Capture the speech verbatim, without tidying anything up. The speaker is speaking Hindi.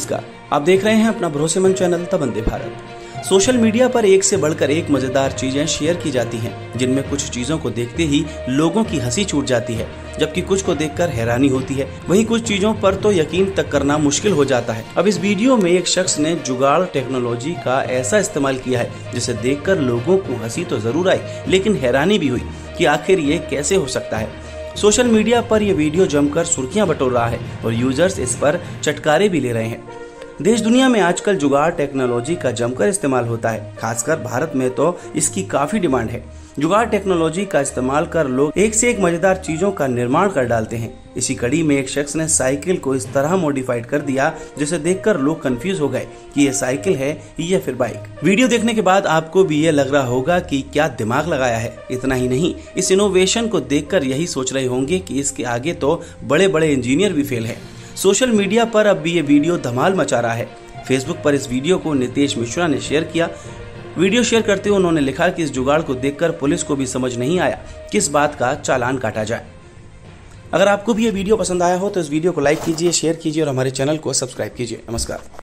नमस्कार, आप देख रहे हैं अपना भरोसेमंद चैनल तबंदे भारत। सोशल मीडिया पर एक से बढ़कर एक मजेदार चीजें शेयर की जाती हैं, जिनमें कुछ चीजों को देखते ही लोगों की हंसी छूट जाती है, जबकि कुछ को देखकर हैरानी होती है। वहीं कुछ चीजों पर तो यकीन तक करना मुश्किल हो जाता है। अब इस वीडियो में एक शख्स ने जुगाड़ टेक्नोलॉजी का ऐसा इस्तेमाल किया है जिसे देखकर लोगों को हंसी तो जरूर आई, लेकिन हैरानी भी हुई कि आखिर ये कैसे हो सकता है। सोशल मीडिया पर यह वीडियो जमकर सुर्खियां बटोर रहा है और यूजर्स इस पर चटकारे भी ले रहे हैं। देश दुनिया में आजकल जुगाड़ टेक्नोलॉजी का जमकर इस्तेमाल होता है, खासकर भारत में तो इसकी काफी डिमांड है। जुगाड़ टेक्नोलॉजी का इस्तेमाल कर लोग एक से एक मजेदार चीजों का निर्माण कर डालते हैं। इसी कड़ी में एक शख्स ने साइकिल को इस तरह मॉडिफाइड कर दिया जिसे देखकर लोग कंफ्यूज हो गए कि ये साइकिल है या फिर बाइक। वीडियो देखने के बाद आपको भी ये लग रहा होगा कि क्या दिमाग लगाया है। इतना ही नहीं, इस इनोवेशन को देखकर यही सोच रहे होंगे कि इसके आगे तो बड़े बड़े इंजीनियर भी फेल हैं। सोशल मीडिया पर अब भी ये वीडियो धमाल मचा रहा है। फेसबुक पर इस वीडियो को नितेश मिश्रा ने शेयर किया। वीडियो शेयर करते हुए उन्होंने लिखा कि इस जुगाड़ को देखकर पुलिस को भी समझ नहीं आया किस बात का चालान काटा जाए। अगर आपको भी ये वीडियो पसंद आया हो तो इस वीडियो को लाइक कीजिए, शेयर कीजिए और हमारे चैनल को सब्सक्राइब कीजिए। नमस्कार।